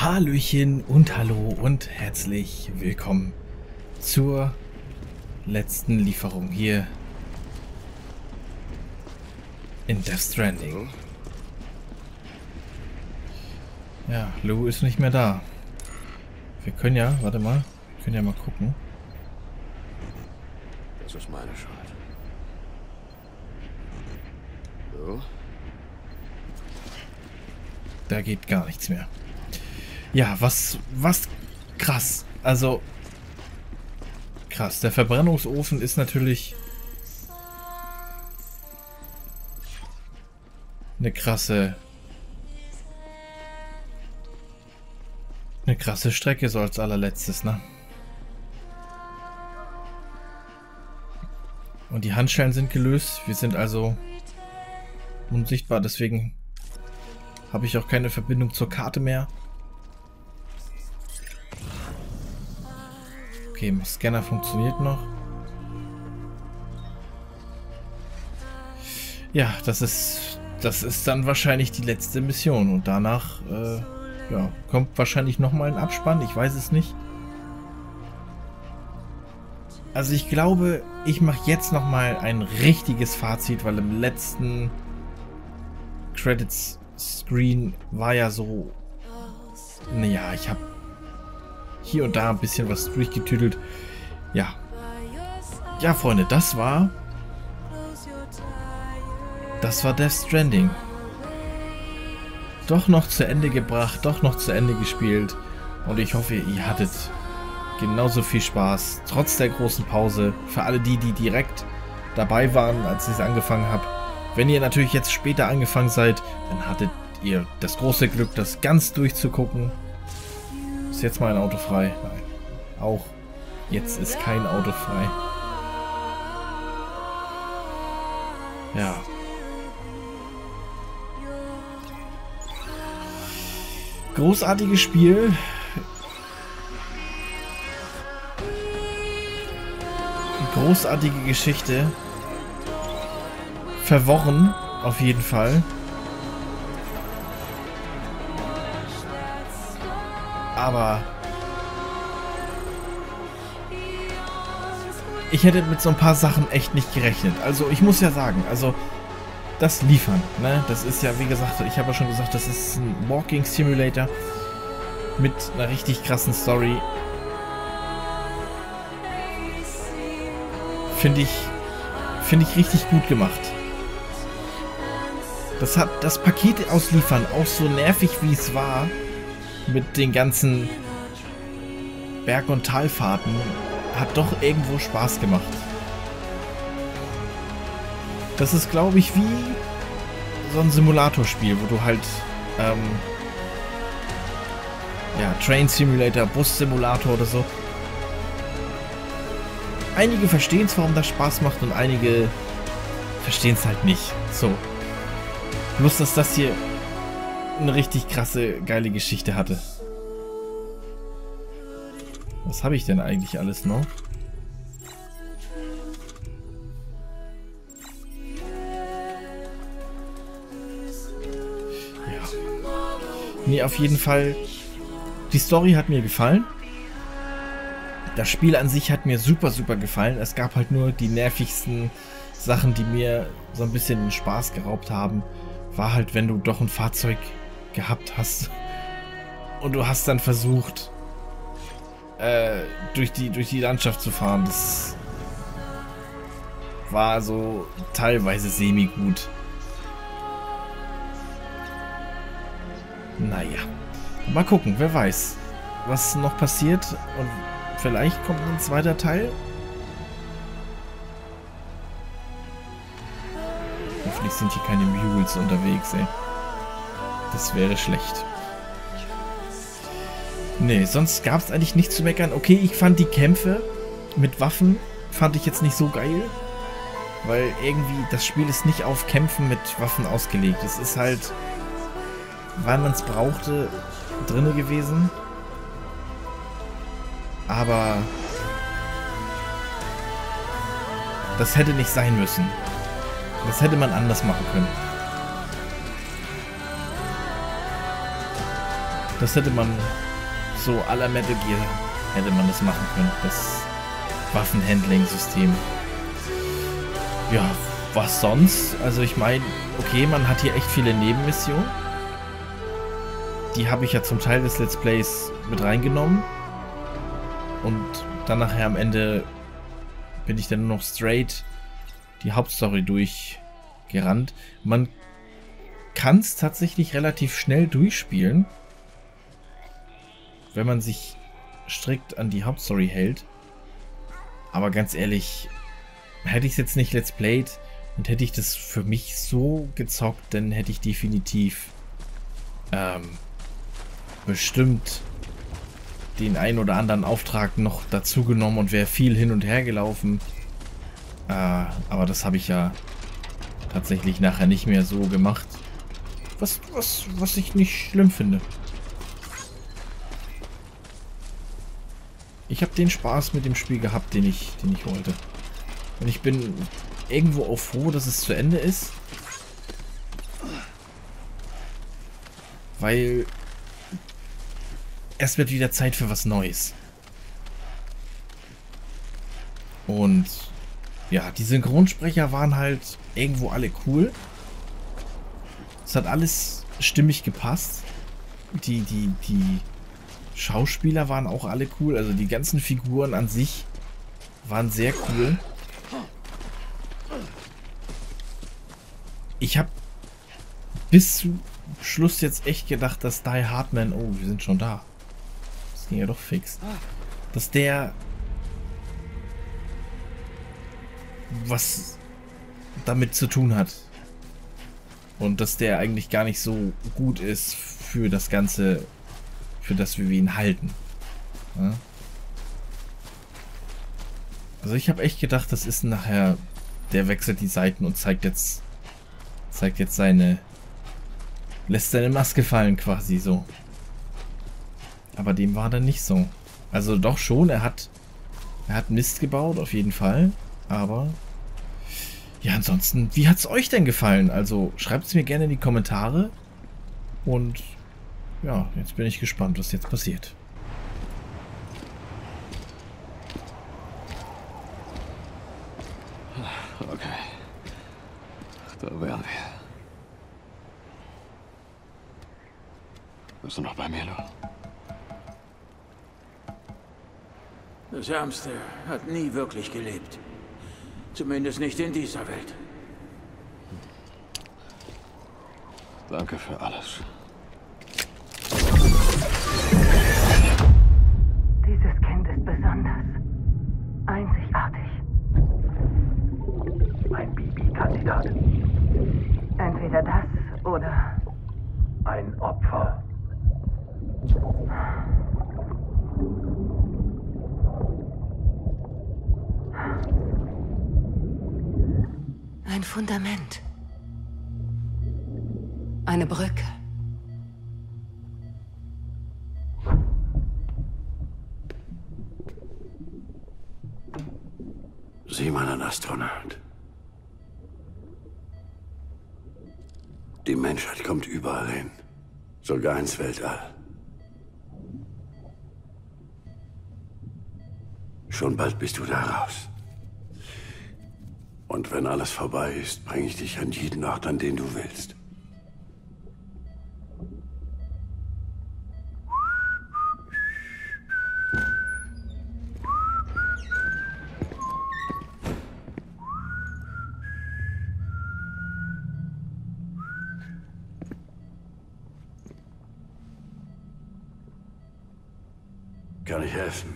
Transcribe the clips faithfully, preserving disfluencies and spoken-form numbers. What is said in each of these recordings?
Hallöchen und hallo und herzlich willkommen zur letzten Lieferung hier in Death Stranding. Ja, Lou ist nicht mehr da. Wir können ja, warte mal, wir können ja mal gucken. Das ist meine Schuld. So. Da geht gar nichts mehr. Ja, was, was krass. Also, krass. Der Verbrennungsofen ist natürlich eine krasse, eine krasse Strecke so als allerletztes, ne? Und die Handschellen sind gelöst. Wir sind also unsichtbar, deswegen habe ich auch keine Verbindung zur Karte mehr. Okay, Scanner funktioniert noch. Ja, das ist das ist dann wahrscheinlich die letzte Mission und danach äh, ja, kommt wahrscheinlich nochmal ein Abspann. Ich weiß es nicht. Also ich glaube, ich mache jetzt nochmal ein richtiges Fazit, weil im letzten Credits Screen war ja so, naja, ich habe hier und da ein bisschen was durchgetüdelt. Ja. Ja, Freunde, das war das war Death Stranding. Doch noch zu Ende gebracht, doch noch zu Ende gespielt und ich hoffe, ihr hattet genauso viel Spaß, trotz der großen Pause. Für alle die, die direkt dabei waren, als ich es angefangen habe. Wenn ihr natürlich jetzt später angefangen seid, dann hattet ihr das große Glück, das ganz durchzugucken. Ist jetzt mal ein Auto frei? Nein. Auch jetzt ist kein Auto frei. Ja. Großartiges Spiel. Großartige Geschichte. Verworren, auf jeden Fall. Aber ich hätte mit so ein paar Sachen echt nicht gerechnet. Also ich muss ja sagen, also das Liefern, ne? Das ist ja, wie gesagt, ich habe ja schon gesagt, das ist ein Walking Simulator mit einer richtig krassen Story. Finde ich, finde ich richtig gut gemacht. Das hat das Paket ausliefern, auch so nervig wie es war, mit den ganzen Berg- und Talfahrten, hat doch irgendwo Spaß gemacht. Das ist, glaube ich, wie so ein Simulatorspiel, wo du halt ähm, ja, Train Simulator, Bus Simulator oder so. Einige verstehen es, warum das Spaß macht, und einige verstehen es halt nicht. So. Bloß, dass das hier eine richtig krasse, geile Geschichte hatte. Was habe ich denn eigentlich alles noch? Ja. Nee, auf jeden Fall. Die Story hat mir gefallen. Das Spiel an sich hat mir super, super gefallen. Es gab halt nur die nervigsten Sachen, die mir so ein bisschen den Spaß geraubt haben. War halt, wenn du doch ein Fahrzeug gehabt hast und du hast dann versucht, äh, durch die, durch die Landschaft zu fahren. Das war so teilweise semi-gut. Naja. Mal gucken, wer weiß, was noch passiert, und vielleicht kommt ein zweiter Teil. Hoffentlich sind hier keine Mules unterwegs, ey. Das wäre schlecht. Nee, sonst gab es eigentlich nichts zu meckern. Okay, ich fand die Kämpfe mit Waffen, fand ich jetzt nicht so geil. Weil irgendwie, das Spiel ist nicht auf Kämpfen mit Waffen ausgelegt. Es ist halt, weil man es brauchte, drinne gewesen. Aber das hätte nicht sein müssen. Das hätte man anders machen können. Das hätte man so à la Metal Gear hätte man das machen können. Das Waffenhandling-System. Ja, was sonst? Also ich meine, okay, man hat hier echt viele Nebenmissionen. Die habe ich ja zum Teil des Let's Plays mit reingenommen. Und dann nachher am Ende bin ich dann nur noch straight die Hauptstory durchgerannt. Man kann es tatsächlich relativ schnell durchspielen, wenn man sich strikt an die Hauptstory hält. Aber ganz ehrlich, hätte ich es jetzt nicht Let's Played und hätte ich das für mich so gezockt, dann hätte ich definitiv ähm, bestimmt den ein oder anderen Auftrag noch dazu genommen und wäre viel hin und her gelaufen. Äh, aber das habe ich ja tatsächlich nachher nicht mehr so gemacht. Was, was, was ich nicht schlimm finde. Ich habe den Spaß mit dem Spiel gehabt, den ich, den ich wollte. Und ich bin irgendwo auch froh, dass es zu Ende ist. Weil es wird wieder Zeit für was Neues. Und ja, die Synchronsprecher waren halt irgendwo alle cool. Es hat alles stimmig gepasst. Die, die, die Schauspieler waren auch alle cool. Also die ganzen Figuren an sich waren sehr cool. Ich habe bis zum Schluss jetzt echt gedacht, dass Die Hardman... Oh, wir sind schon da. Das ging ja doch fix. Dass der... was damit zu tun hat. Und dass der eigentlich gar nicht so gut ist für das Ganze, für das wir ihn halten. Ja? Also ich habe echt gedacht, das ist nachher, der wechselt die Seiten und zeigt jetzt, zeigt jetzt seine, lässt seine Maske fallen quasi so. Aber dem war dann nicht so. Also doch schon, er hat, er hat Mist gebaut, auf jeden Fall. Aber ja, ansonsten, wie hat es euch denn gefallen? Also schreibt es mir gerne in die Kommentare. Und ja, jetzt bin ich gespannt, was jetzt passiert. Okay. Da wären wir. Bist du noch bei mir, Lou? Das Ärmste hat nie wirklich gelebt. Zumindest nicht in dieser Welt. Danke für alles. Dieses Kind ist besonders. Einzigartig. Ein B B-Kandidat. Entweder das oder... Ein Opfer. ein Fundament. Eine Brücke. Sieh mal, ein Astronaut. Die Menschheit kommt überall hin. Sogar ins Weltall. Schon bald bist du da raus. Und wenn alles vorbei ist, bringe ich dich an jeden Ort, an den du willst. Kann ich helfen?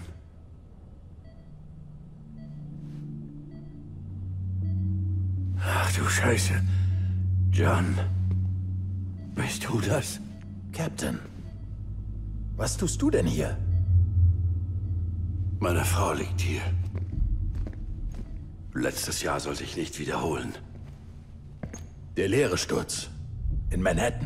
Ach du Scheiße. John. Bist du das? Captain, was tust du denn hier? Meine Frau liegt hier. Letztes Jahr soll sich nicht wiederholen. Der leere Sturz. In Manhattan.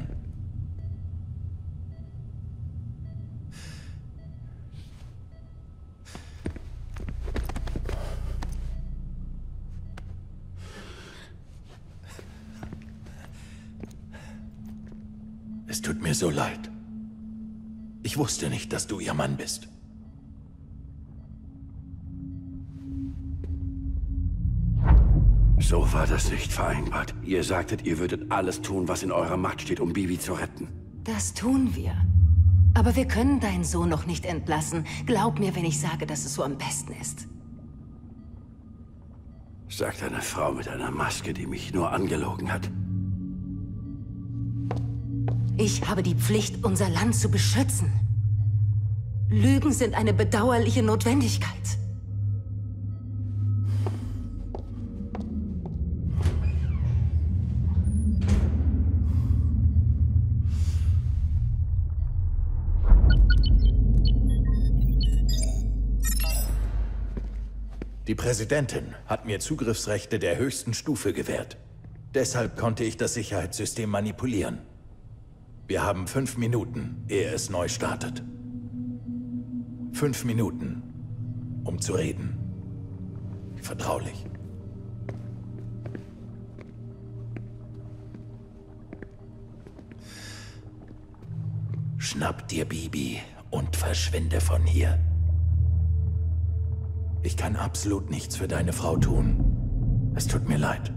Es tut mir so leid. Ich wusste nicht, dass du ihr Mann bist. So war das nicht vereinbart. Ihr sagtet, ihr würdet alles tun, was in eurer Macht steht, um Bibi zu retten. Das tun wir. Aber wir können deinen Sohn noch nicht entlassen. Glaub mir, wenn ich sage, dass es so am besten ist. Sagt eine Frau mit einer Maske, die mich nur angelogen hat. Ich habe die Pflicht, unser Land zu beschützen. Lügen sind eine bedauerliche Notwendigkeit. Die Präsidentin hat mir Zugriffsrechte der höchsten Stufe gewährt. Deshalb konnte ich das Sicherheitssystem manipulieren. Wir haben fünf Minuten, ehe es neu startet. Fünf Minuten, um zu reden. Vertraulich. Schnapp dir Bibi und verschwinde von hier. Ich kann absolut nichts für deine Frau tun. Es tut mir leid.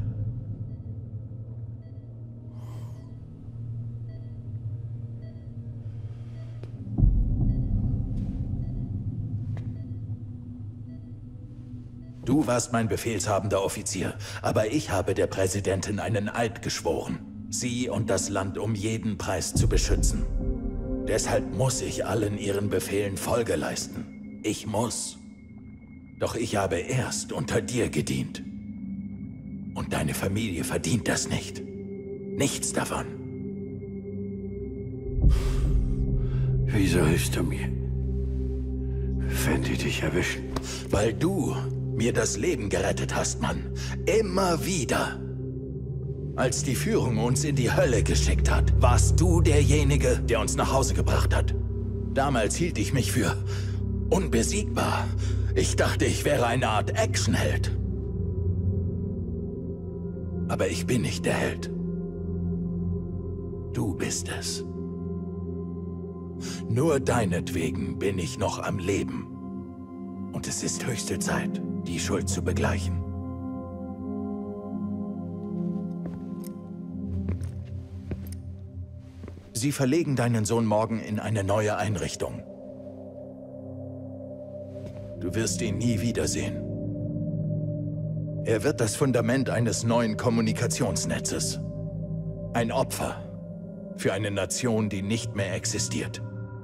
Du warst mein befehlshabender Offizier, aber ich habe der Präsidentin einen Eid geschworen, sie und das Land um jeden Preis zu beschützen. Deshalb muss ich allen ihren Befehlen Folge leisten. Ich muss. Doch ich habe erst unter dir gedient. Und deine Familie verdient das nicht. Nichts davon. Wieso hilfst du mir, wenn die dich erwischen? Weil du mir das Leben gerettet hast, Mann. Immer wieder. Als die Führung uns in die Hölle geschickt hat, warst du derjenige, der uns nach Hause gebracht hat. Damals hielt ich mich für unbesiegbar. Ich dachte, ich wäre eine Art Actionheld. Aber ich bin nicht der Held. Du bist es. Nur deinetwegen bin ich noch am Leben. Und es ist höchste Zeit, die Schuld zu begleichen. Sie verlegen deinen Sohn morgen in eine neue Einrichtung. Du wirst ihn nie wiedersehen. Er wird das Fundament eines neuen Kommunikationsnetzes. Ein Opfer für eine Nation, die nicht mehr existiert.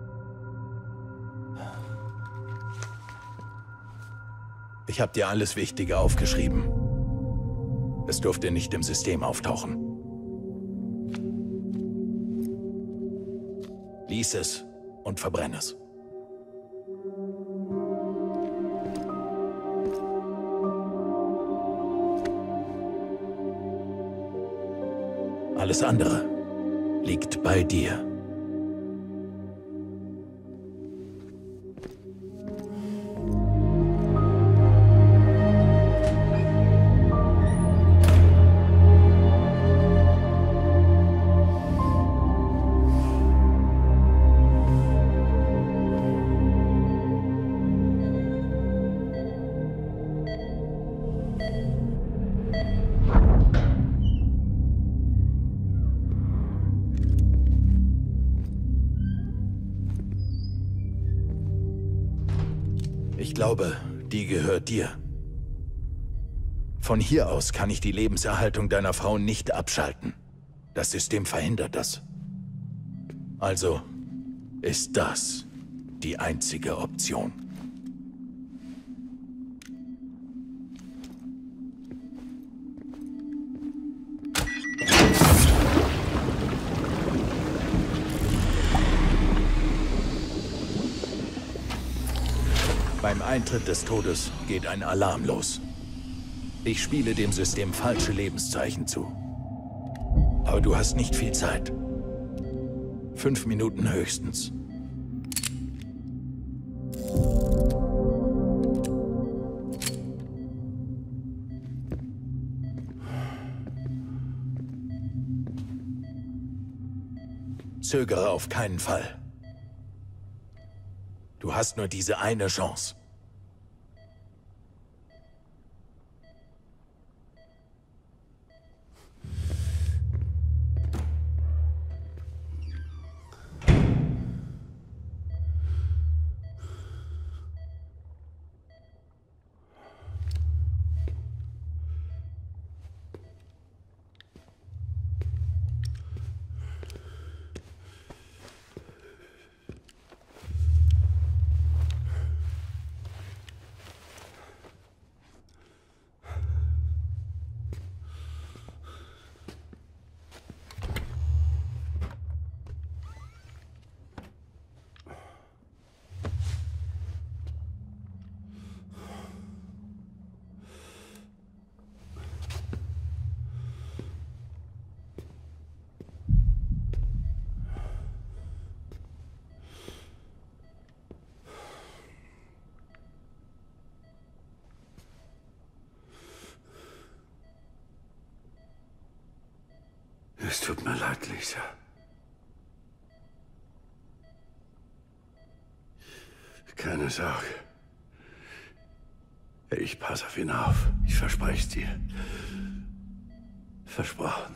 Ich habe dir alles Wichtige aufgeschrieben. Es durfte nicht im System auftauchen. Lies es und verbrenn es. Alles andere liegt bei dir. Ich glaube, die gehört dir. Von hier aus kann ich die Lebenserhaltung deiner Frau nicht abschalten. Das System verhindert das. Also ist das die einzige Option. Beim Eintritt des Todes geht ein Alarm los. Ich spiele dem System falsche Lebenszeichen zu. Aber du hast nicht viel Zeit. Fünf Minuten höchstens. Zögere auf keinen Fall. Du hast nur diese eine Chance. Es tut mir leid, Lisa. Keine Sorge. Ich passe auf ihn auf. Ich verspreche es dir. Versprochen.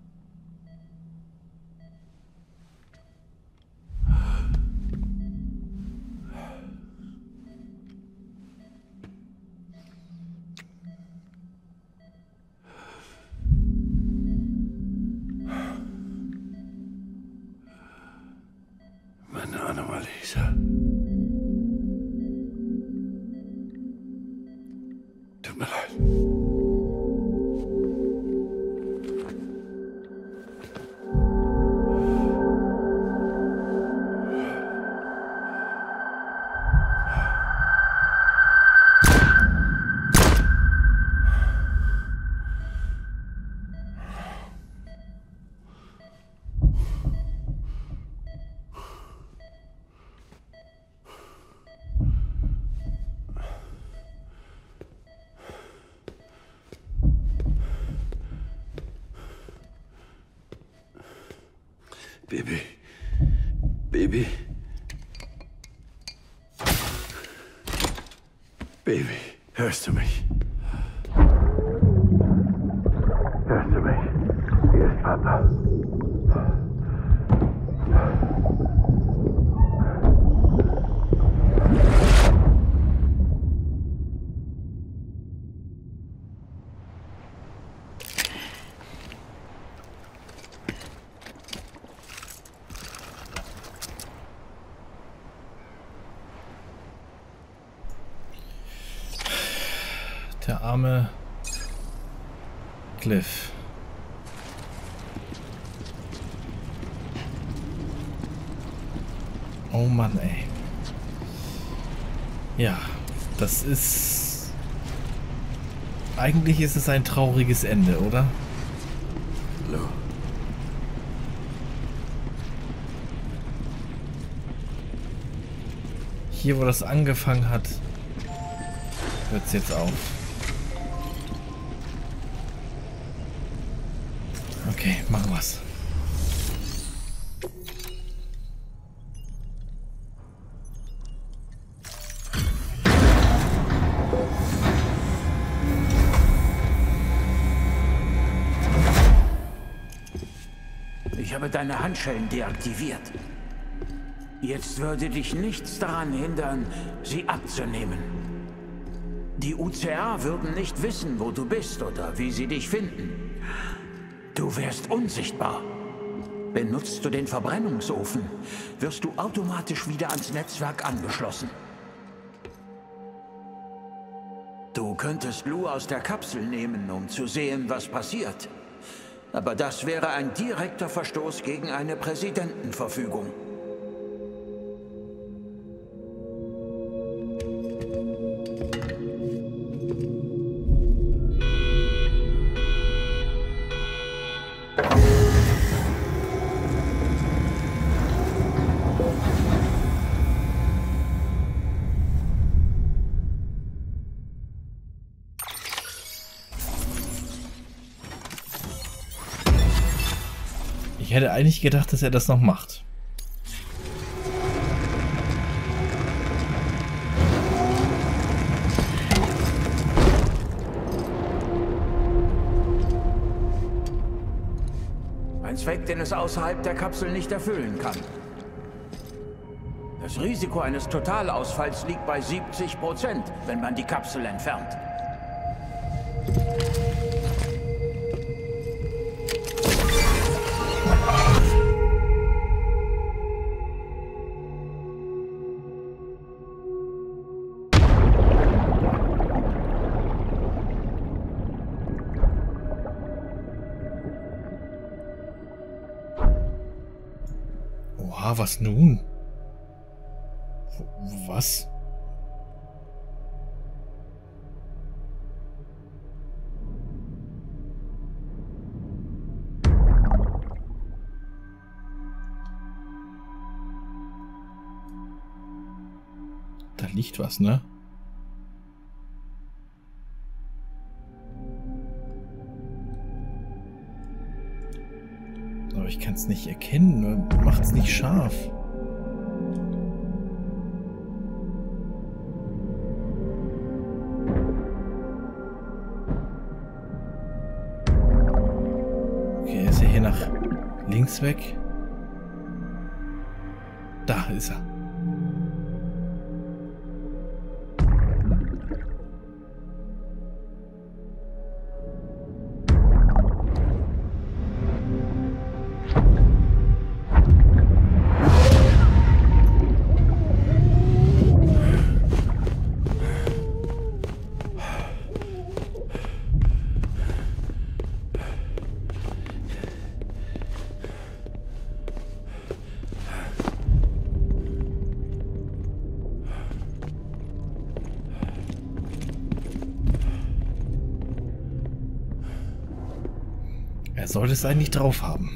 Meine Anomalisa. Tut mir leid. Baby. Baby. Baby, hörst du mich? Hörst du mich? Hier ist Papa. Der arme Cliff. Oh Mann, ey. Ja, das ist... Eigentlich ist es ein trauriges Ende, oder? Lou. Hier, wo das angefangen hat, hört es jetzt auf. Okay, machen wir's. Ich habe deine Handschellen deaktiviert. Jetzt würde dich nichts daran hindern, sie abzunehmen. Die U C A würden nicht wissen, wo du bist oder wie sie dich finden. Du wärst unsichtbar. Benutzt du den Verbrennungsofen, wirst du automatisch wieder ans Netzwerk angeschlossen. Du könntest Lou aus der Kapsel nehmen, um zu sehen, was passiert. Aber das wäre ein direkter Verstoß gegen eine Präsidentenverfügung. Ich hätte eigentlich gedacht, dass er das noch macht. Zweck, den es außerhalb der Kapsel nicht erfüllen kann. Das Risiko eines Totalausfalls liegt bei siebzig Prozent, wenn man die Kapsel entfernt. Oha, was nun? Was? Da liegt was, ne? Aber ich kann es nicht erkennen. Macht es nicht scharf. Okay, er ist ja hier nach links weg. Da ist er. Er sollte es eigentlich drauf haben.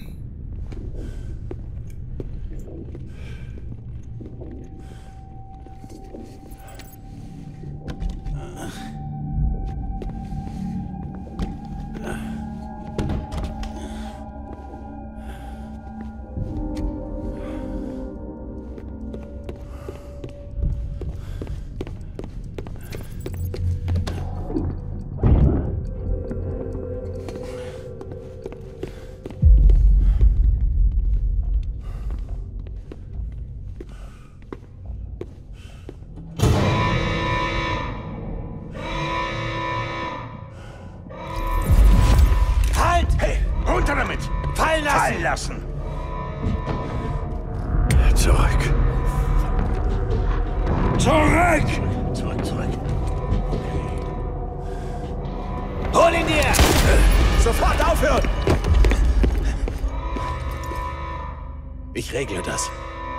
Fallen lassen! Zurück! Zurück! Zurück, zurück! Hol ihn dir! Sofort aufhören! Ich regle das.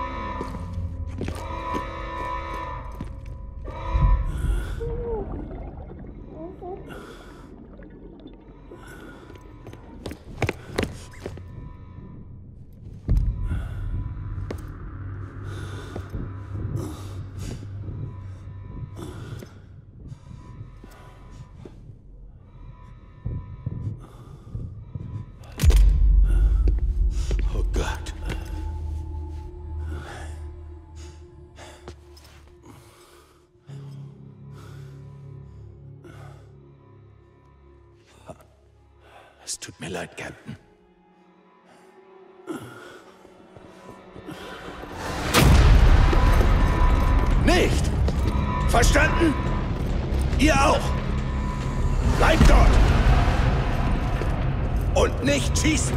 Oh Gott. Es tut mir leid, Captain. Nicht! Verstanden? Ihr auch! Bleibt dort! Und nicht schießen!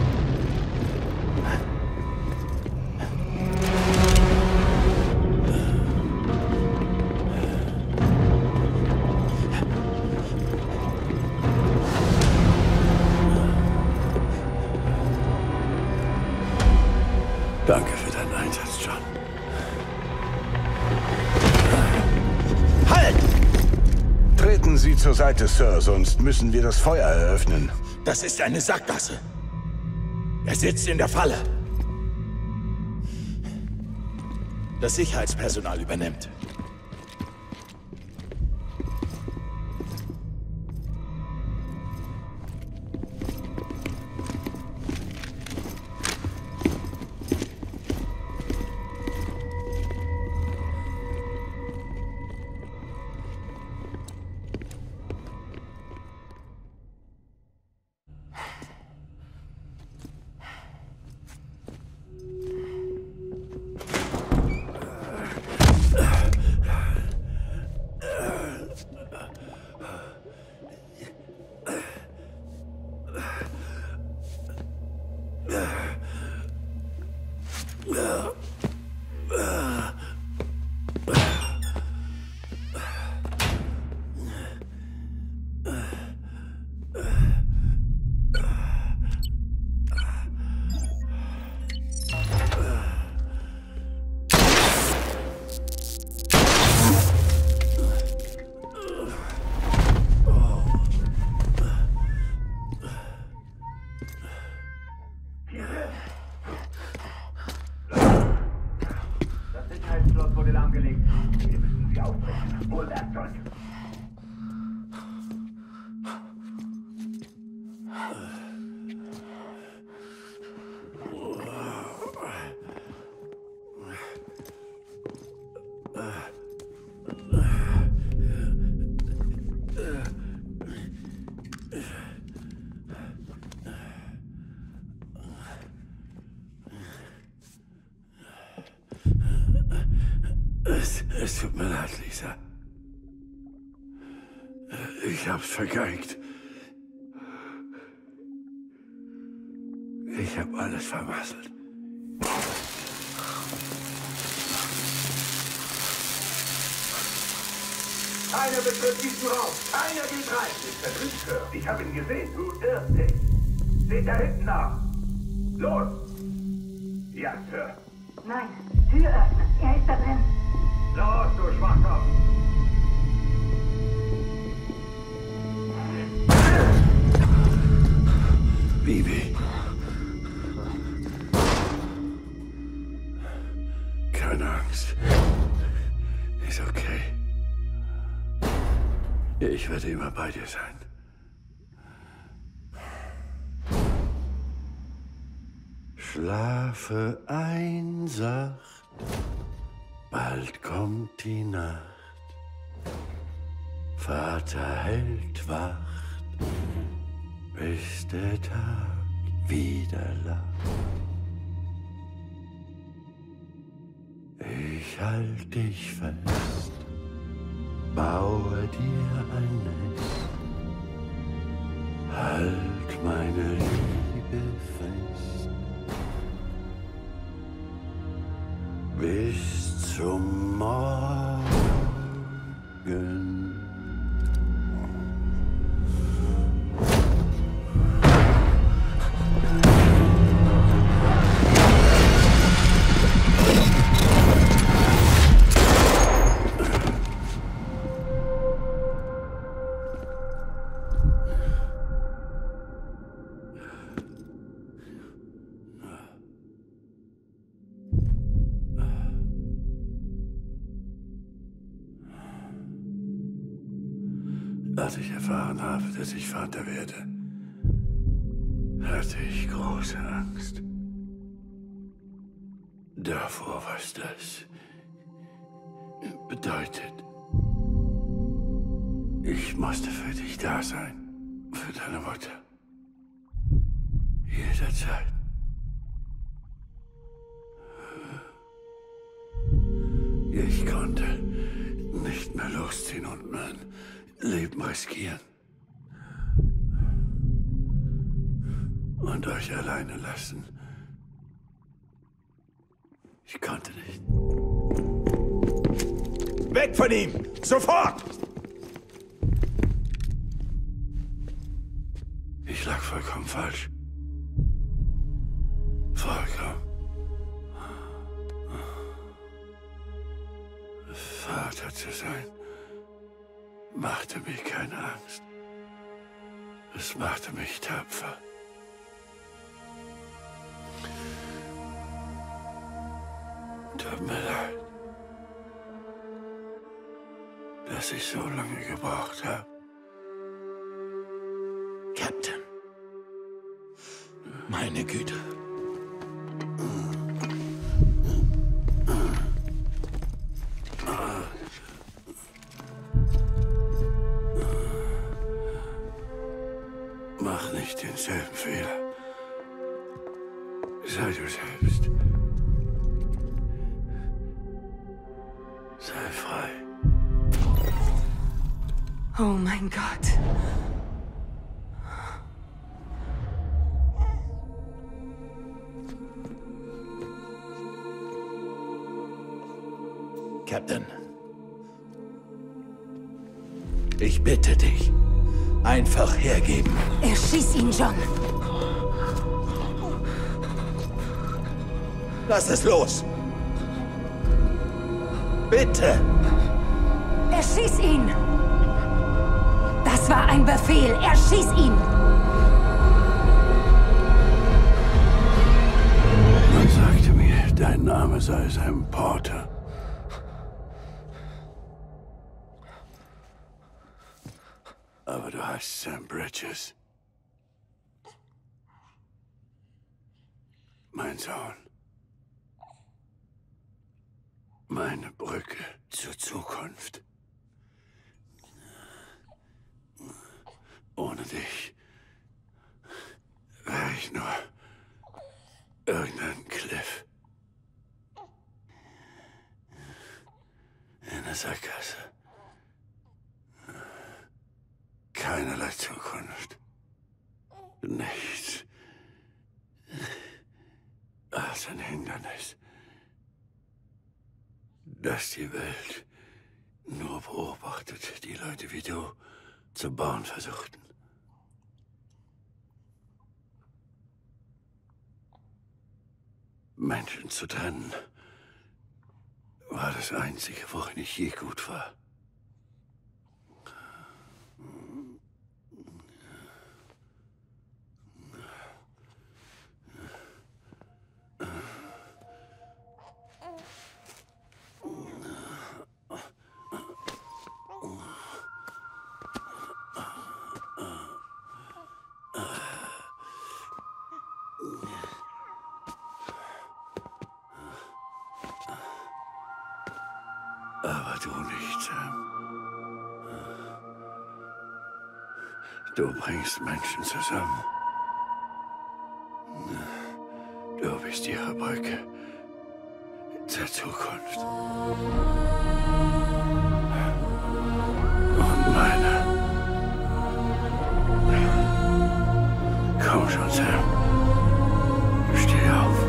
Danke für deinen Einsatz, John. Halt! Treten Sie zur Seite, Sir, sonst müssen wir das Feuer eröffnen. Das ist eine Sackgasse. Er sitzt in der Falle. Das Sicherheitspersonal übernimmt. Es, es tut mir leid, Lisa. Ich hab's vergeigt. Ich hab alles vermasselt. Keiner betritt diesen Raum. Keiner geht rein. Mister Drinker, ich habe ihn gesehen. Du irrst dich. Seht da hinten nach. Los! Ja, Sir. Nein, Tür öffnen. Er ist da drin. Los, du Schwachkopf! Bibi. Keine Angst. Ist okay. Ich werde immer bei dir sein. Schlafe ein, sacht, bald kommt die Nacht. Vater hält Wacht, bis der Tag wieder lacht. Ich halt dich fest, baue dir ein Nest, halt meine Liebe fest, bis zum Morgen. Als ich erfahren habe, dass ich Vater werde, hatte ich große Angst. Davor, was das bedeutet. Ich musste für dich da sein, für deine Mutter. Jederzeit. Ich konnte nicht mehr losziehen und mein Leben riskieren. Und euch alleine lassen. Ich konnte nicht. Weg von ihm! Sofort! Ich lag vollkommen falsch. Vollkommen. Vater zu sein machte mir keine Angst. Es machte mich tapfer. Tut mir leid, dass ich so lange gebraucht habe. Captain. Meine Güte. Mach nicht denselben Fehler. Sei du selbst. Sei frei. Oh mein Gott. Captain. Ich bitte dich. Einfach hergeben. Erschieß ihn, John. Lass es los. Bitte. Erschieß ihn. Das war ein Befehl. Erschieß ihn. Man sagte mir, dein Name sei Sam Porter. Aber du heißt Sam Bridges. Mein Sohn. Meine Brücke zur Zukunft. Ohne dich wäre ich nur irgendein Cliff. In der Sackgasse. Keinerlei Zukunft. Nichts als ein Hindernis, das die Welt nur beobachtet, die Leute wie du zu bauen versuchten. Menschen zu trennen war das Einzige, worin ich je gut war. Aber du nicht, Sam. Du bringst Menschen zusammen. Du bist ihre Brücke zur Zukunft. Und meine. Komm schon, Sam. Steh auf.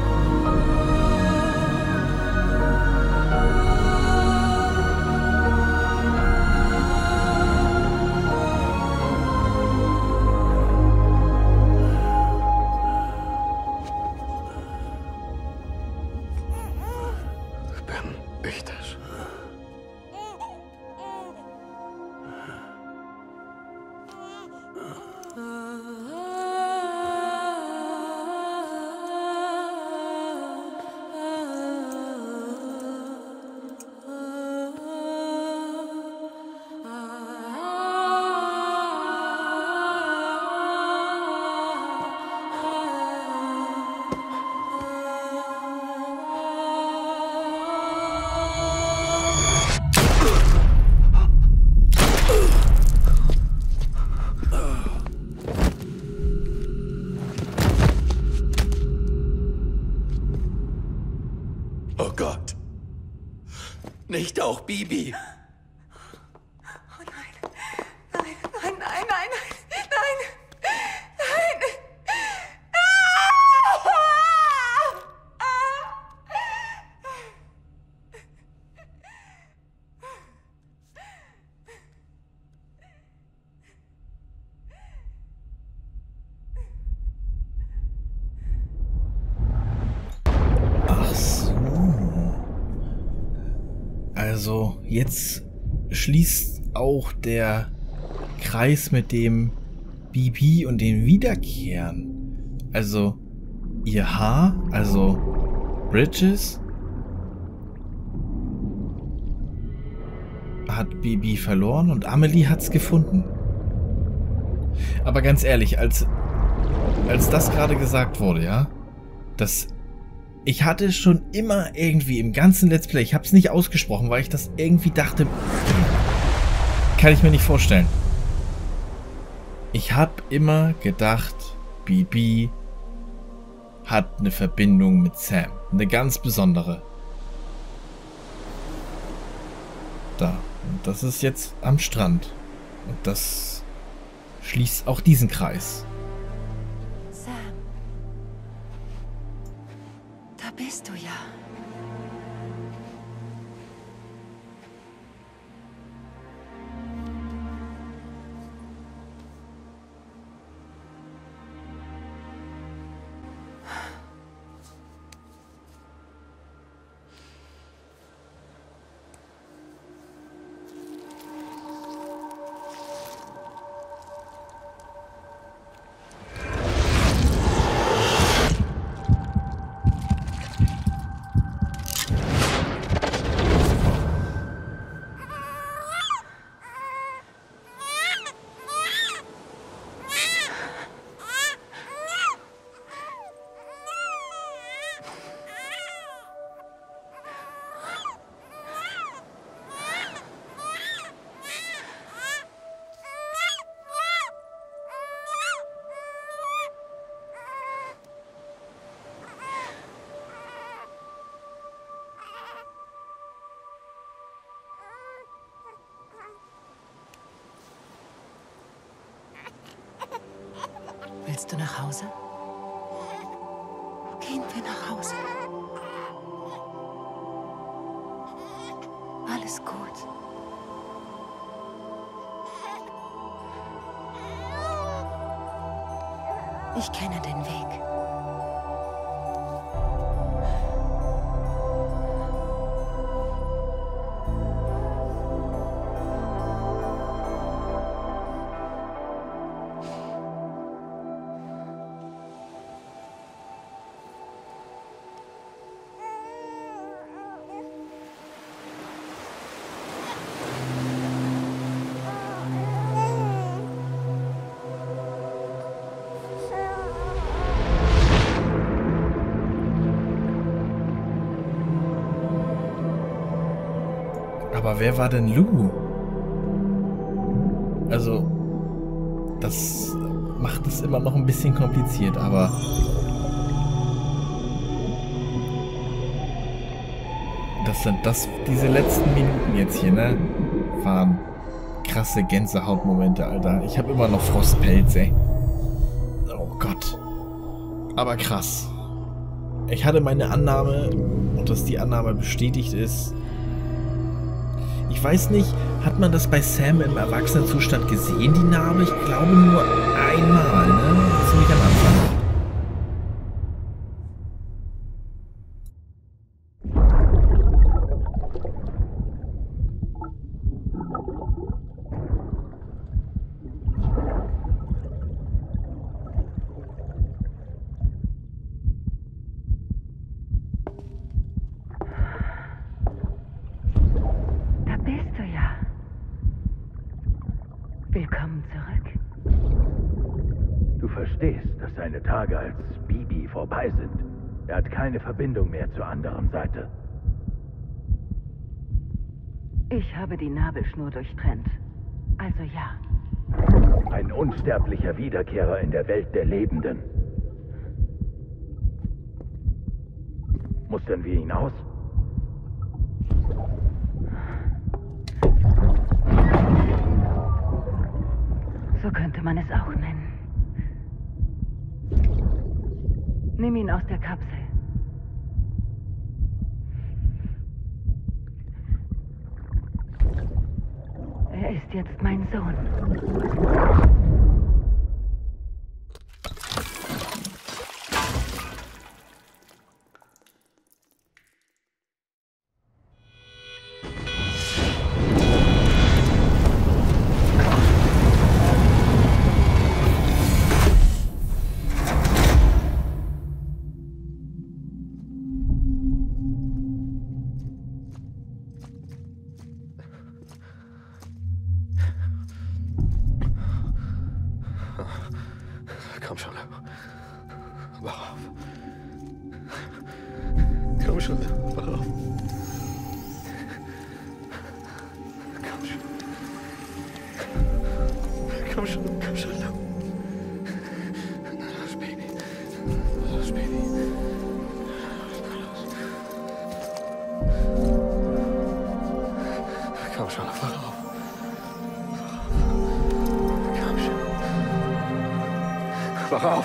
Oh Gott. Nicht auch Bibi. Oh nein. Nein, nein, nein, nein, nein, nein. Nein. Ach so. Also, jetzt schließt auch der Kreis mit dem B B und den Wiederkehren. Also, ihr Haar, also Bridges, hat B B verloren und Amelie hat's gefunden. Aber ganz ehrlich, als, als das gerade gesagt wurde, ja, das... Ich hatte schon immer irgendwie im ganzen Let's Play, ich habe es nicht ausgesprochen, weil ich das irgendwie dachte, kann ich mir nicht vorstellen. Ich habe immer gedacht, B B hat eine Verbindung mit Sam, eine ganz besondere. Da, und das ist jetzt am Strand und das schließt auch diesen Kreis. Da bist du ja. Willst du nach Hause? Gehen wir nach Hause. Alles gut. Ich kenne den Weg. Aber wer war denn Lou? Also, das macht es immer noch ein bisschen kompliziert, aber... Das sind das, diese letzten Minuten jetzt hier, ne? Waren krasse Gänsehautmomente, Alter. Ich habe immer noch Frostpelz, ey. Oh Gott. Aber krass. Ich hatte meine Annahme, und dass die Annahme bestätigt ist. Ich weiß nicht, hat man das bei Sam im Erwachsenenzustand gesehen, die Narbe? Ich glaube nur einmal, ne? Ziemlich am Anfang. Willkommen zurück. Du verstehst, dass seine Tage als Bibi vorbei sind. Er hat keine Verbindung mehr zur anderen Seite. Ich habe die Nabelschnur durchtrennt. Also ja. Ein unsterblicher Wiederkehrer in der Welt der Lebenden. Mustern wir ihn aus? So könnte man es auch nennen. Nimm ihn aus der Kapsel. Er ist jetzt mein Sohn. Komm schon. Wach auf. Komm schon, wach auf. Komm schon. Komm schon, komm schon. Los, Baby. Los, Baby. Komm schon, wach auf. Wach auf!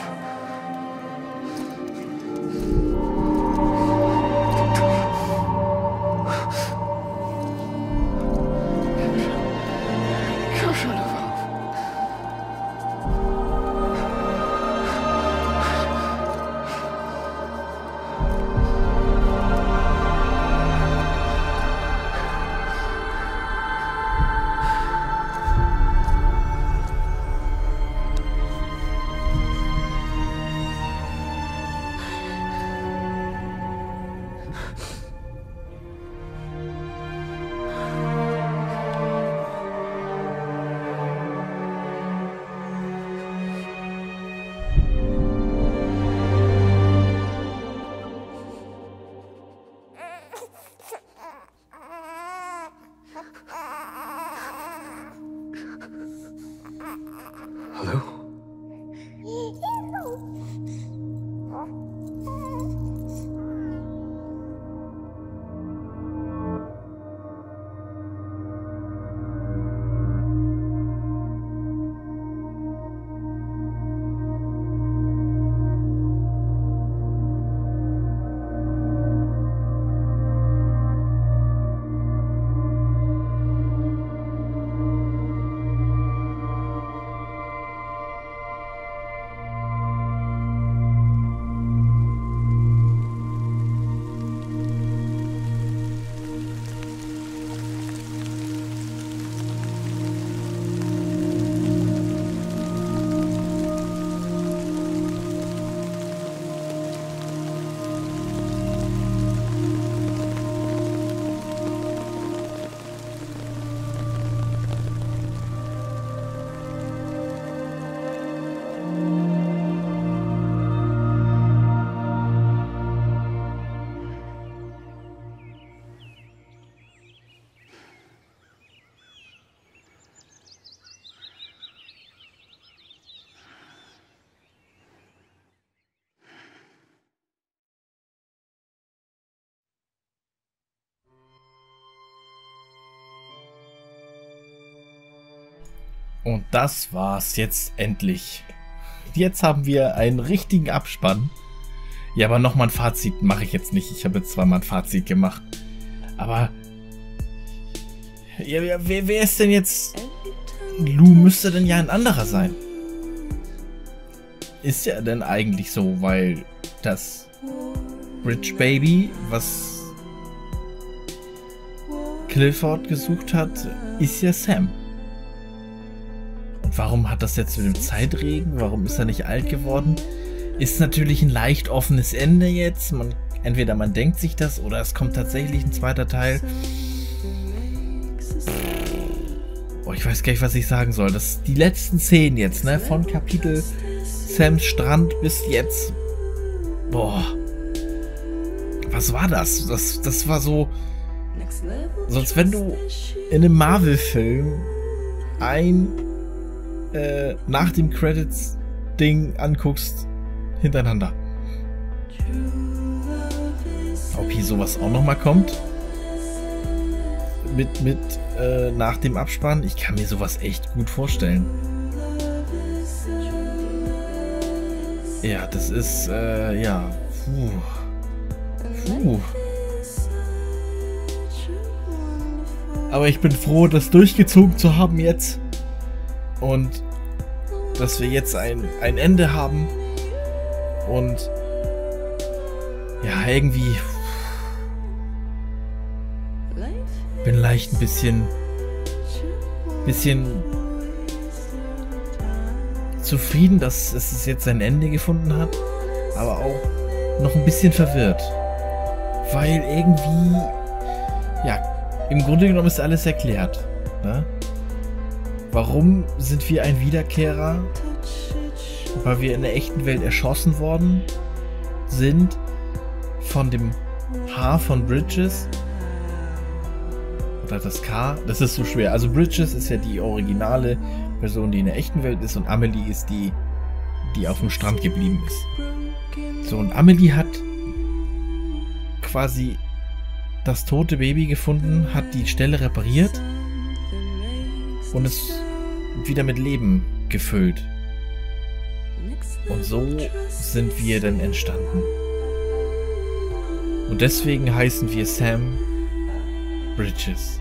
Komm schon, wach auf! Und das war's jetzt endlich. Jetzt haben wir einen richtigen Abspann. Ja, aber nochmal ein Fazit mache ich jetzt nicht. Ich habe jetzt zwar mal ein Fazit gemacht. Aber... Ja, wer, wer ist denn jetzt... Lou müsste denn ja ein anderer sein. Ist ja denn eigentlich so, weil das Bridge Baby, was Clifford gesucht hat, ist ja Sam. Und warum hat das jetzt mit dem Zeitregen? Warum ist er nicht alt geworden? Ist natürlich ein leicht offenes Ende jetzt. Man, entweder man denkt sich das oder es kommt tatsächlich ein zweiter Teil. Oh, ich weiß gar nicht, was ich sagen soll. Das die letzten Szenen jetzt, ne? Von Kapitel Sams Strand bis jetzt. Boah. Was war das? Das, das war so... So als wenn du in einem Marvel-Film ein äh, nach dem Credits-Ding anguckst hintereinander. Ob hier sowas auch nochmal kommt? Mit, mit äh, nach dem Abspann? Ich kann mir sowas echt gut vorstellen. Ja, das ist, äh, ja. Puh. Puh. Aber ich bin froh, das durchgezogen zu haben jetzt. Und dass wir jetzt ein, ein Ende haben. Und ja, irgendwie bin leicht ein bisschen bisschen zufrieden, dass es jetzt ein Ende gefunden hat, aber auch noch ein bisschen verwirrt, weil irgendwie ja, im Grunde genommen ist alles erklärt, ne? Warum sind wir ein Wiederkehrer? Weil wir in der echten Welt erschossen worden sind von dem H von Bridges. Oder das K, das ist so schwer. Also Bridges ist ja die originale Person, die in der echten Welt ist, und Amelie ist die, die auf dem Strand geblieben ist. So, und Amelie hat quasi das tote Baby gefunden, hat die Stelle repariert und es wieder mit Leben gefüllt. Und so sind wir dann entstanden. Und deswegen heißen wir Sam Bridges.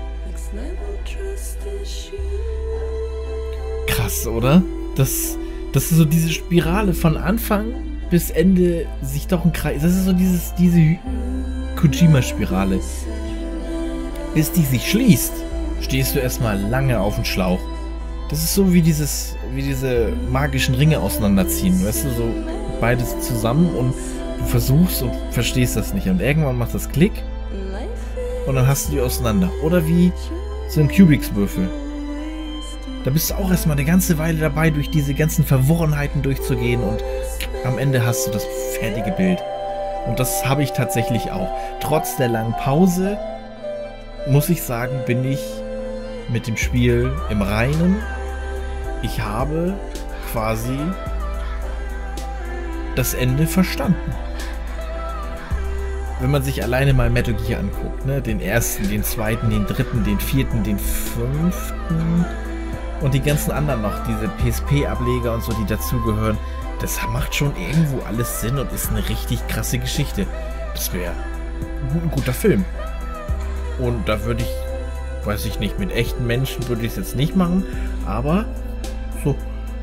Krass, oder? Das, das ist so diese Spirale von Anfang bis Ende sich doch ein Kreis. Das ist so dieses, diese Kojima-Spirale. Bis die sich schließt, stehst du erstmal lange auf dem Schlauch. Das ist so wie dieses, wie diese magischen Ringe auseinanderziehen. Weißt du, so beides zusammen und du versuchst und verstehst das nicht. Und irgendwann macht das Klick und dann hast du die auseinander. Oder wie so ein Cubics-Würfel. Da bist du auch erstmal eine ganze Weile dabei, durch diese ganzen Verworrenheiten durchzugehen und am Ende hast du das fertige Bild. Und das habe ich tatsächlich auch. Trotz der langen Pause, muss ich sagen, bin ich mit dem Spiel im Reinen. Ich habe quasi das Ende verstanden. Wenn man sich alleine mal Metal Gear anguckt, ne? Den ersten, den zweiten, den dritten, den vierten, den fünften und die ganzen anderen noch, diese P S P-Ableger und so, die dazugehören, das macht schon irgendwo alles Sinn und ist eine richtig krasse Geschichte. Das wäre ein guter Film. Und da würde ich, weiß ich nicht, mit echten Menschen würde ich es jetzt nicht machen, aber so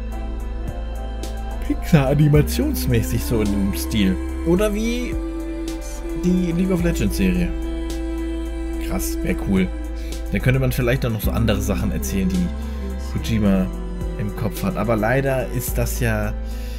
Pixar-animationsmäßig so in dem Stil. Oder wie die League of Legends Serie. Krass, wäre cool. Da könnte man vielleicht auch noch so andere Sachen erzählen, die Kojima im Kopf hat. Aber leider ist das ja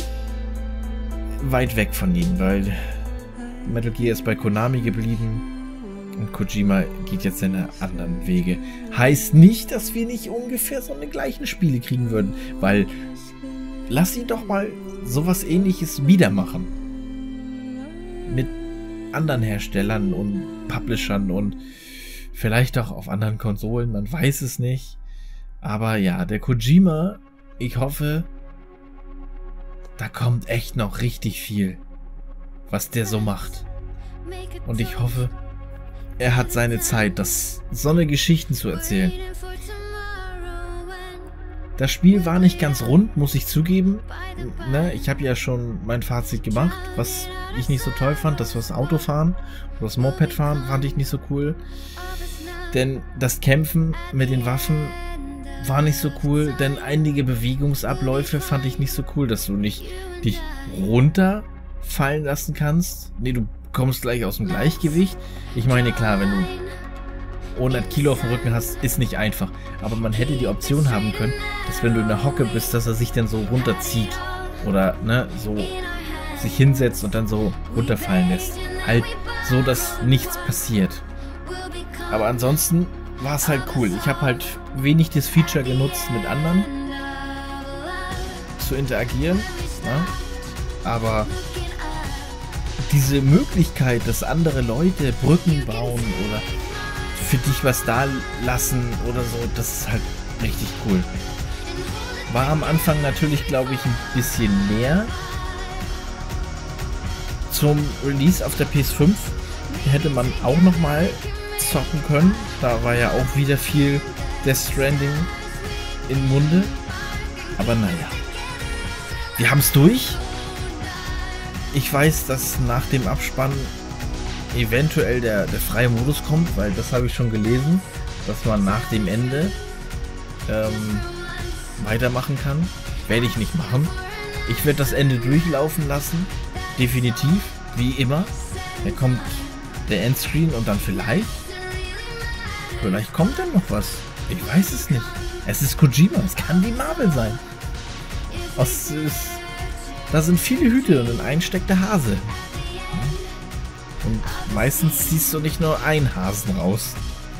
weit weg von ihm, weil Metal Gear ist bei Konami geblieben und Kojima geht jetzt seine anderen Wege. Heißt nicht, dass wir nicht ungefähr so eine gleichen Spiele kriegen würden, weil lass ihn doch mal sowas Ähnliches wieder machen. Mit anderen Herstellern und Publishern und vielleicht auch auf anderen Konsolen, man weiß es nicht. Aber ja, der Kojima, ich hoffe, da kommt echt noch richtig viel, was der so macht. Und ich hoffe, er hat seine Zeit, das so eine Geschichten zu erzählen. Das Spiel war nicht ganz rund, muss ich zugeben. Ne, ich habe ja schon mein Fazit gemacht, was ich nicht so toll fand. Das war das Autofahren oder das Mopedfahren fand ich nicht so cool. Denn das Kämpfen mit den Waffen war nicht so cool, denn einige Bewegungsabläufe fand ich nicht so cool, dass du nicht dich runterfallen lassen kannst. Nee, du kommst gleich aus dem Gleichgewicht. Ich meine, klar, wenn du hundert Kilo auf dem Rücken hast, ist nicht einfach. Aber man hätte die Option haben können, dass wenn du in der Hocke bist, dass er sich dann so runterzieht. Oder, ne, so sich hinsetzt und dann so runterfallen lässt. Halt so, dass nichts passiert. Aber ansonsten war es halt cool. Ich habe halt wenig das Feature genutzt, mit anderen zu interagieren. Ja? Aber diese Möglichkeit, dass andere Leute Brücken bauen oder für dich was da lassen oder so, das ist halt richtig cool. War am Anfang natürlich, glaube ich, ein bisschen mehr. Zum Release auf der P S fünf hätte man auch nochmal zocken können. Da war ja auch wieder viel Death Stranding im Munde. Aber naja. Wir haben es durch. Ich weiß, dass nach dem Abspann eventuell der, der freie Modus kommt, weil das habe ich schon gelesen, dass man nach dem Ende ähm, weitermachen kann. Werde ich nicht machen. Ich werde das Ende durchlaufen lassen. Definitiv. Wie immer. Da kommt der Endscreen und dann vielleicht Vielleicht kommt dann noch was. Ich weiß es nicht. Es ist Kojima. Es kann wie Marvel sein. Aus, ist, da sind viele Hüte und in einen steckt der Hase. Und meistens ziehst du nicht nur einen Hasen raus.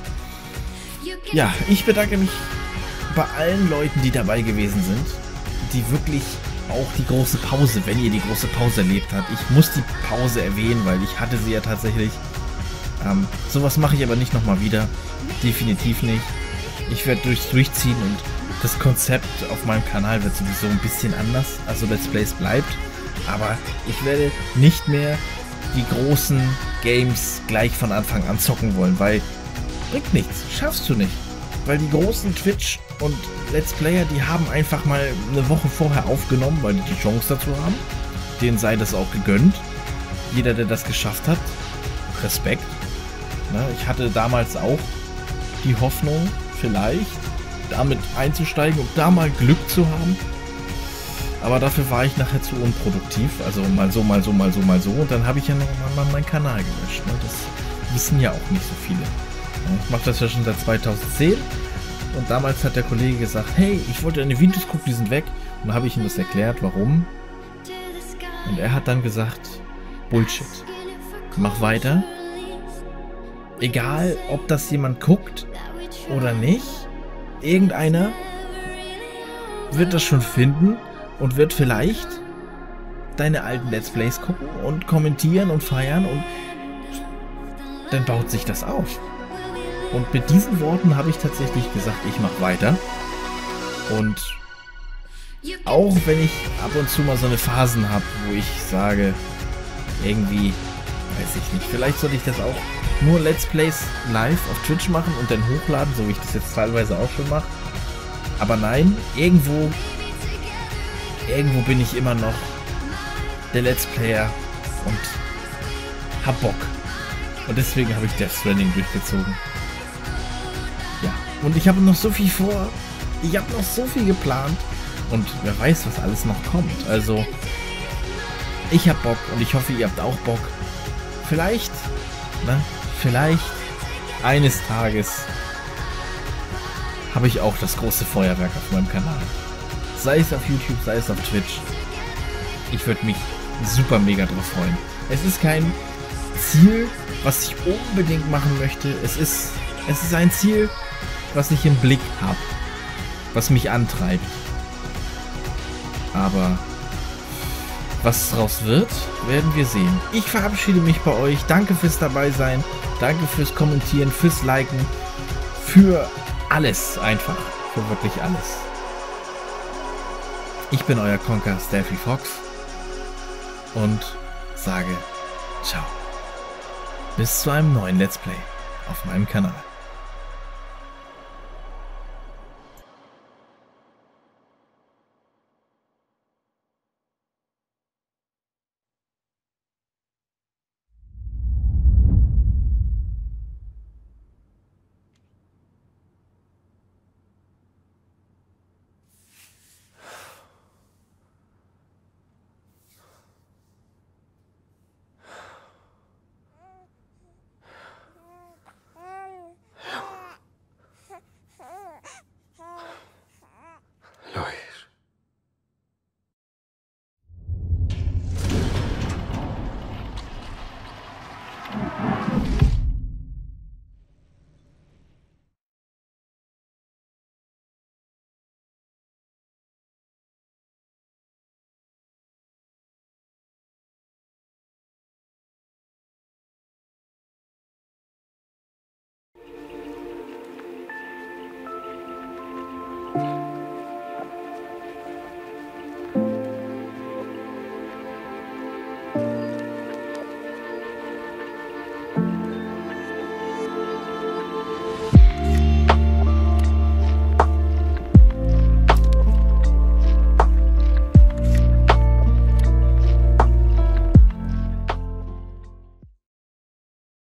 Ja, ich bedanke mich bei allen Leuten, die dabei gewesen sind. Die wirklich auch die große Pause, wenn ihr die große Pause erlebt habt. Ich muss die Pause erwähnen, weil ich hatte sie ja tatsächlich. Ähm, sowas mache ich aber nicht nochmal wieder. Definitiv nicht. Ich werde durchs Durchziehen und das Konzept auf meinem Kanal wird sowieso ein bisschen anders. Also Let's Plays bleibt. Aber ich werde nicht mehr die großen Games gleich von Anfang an zocken wollen, weil bringt nichts. Schaffst du nicht. Weil die großen Twitch und Let's Player, die haben einfach mal eine Woche vorher aufgenommen, weil die die Chance dazu haben. Denen sei das auch gegönnt. Jeder, der das geschafft hat, Respekt. Na, ich hatte damals auch die Hoffnung, vielleicht damit einzusteigen und da mal Glück zu haben. Aber dafür war ich nachher zu unproduktiv. Also mal so, mal so, mal so, mal so. Und dann habe ich ja noch mal meinen Kanal gelöscht. Ne? Das wissen ja auch nicht so viele. Ich mache das ja schon seit zweitausendzehn. Und damals hat der Kollege gesagt, hey, ich wollte deine Videos gucken, die sind weg. Und dann habe ich ihm das erklärt, warum. Und er hat dann gesagt, Bullshit. Mach weiter. Egal, ob das jemand guckt oder nicht. Irgendeiner wird das schon finden und wird vielleicht deine alten Let's Plays gucken und kommentieren und feiern und dann baut sich das auf. Und mit diesen Worten habe ich tatsächlich gesagt, ich mache weiter. Und auch wenn ich ab und zu mal so eine Phasen habe, wo ich sage, irgendwie, weiß ich nicht, vielleicht sollte ich das auch nur Let's Plays live auf Twitch machen und dann hochladen, so wie ich das jetzt teilweise auch schon mache. Aber nein, irgendwo, irgendwo bin ich immer noch der Let's Player und hab Bock. Und deswegen habe ich Death Stranding durchgezogen. Ja, und ich habe noch so viel vor. Ich habe noch so viel geplant. Und wer weiß, was alles noch kommt. Also, ich hab Bock und ich hoffe, ihr habt auch Bock. Vielleicht, ne? Vielleicht eines Tages habe ich auch das große Feuerwerk auf meinem Kanal. Sei es auf YouTube, sei es auf Twitch. Ich würde mich super mega drauf freuen. Es ist kein Ziel, was ich unbedingt machen möchte. Es ist, es ist ein Ziel, was ich im Blick habe. Was mich antreibt. Aber was daraus wird, werden wir sehen. Ich verabschiede mich bei euch. Danke fürs Dabeisein. Danke fürs Kommentieren, fürs Liken. Für alles einfach. Für wirklich alles. Ich bin euer Conker Steffi Fox. Und sage ciao. Bis zu einem neuen Let's Play auf meinem Kanal.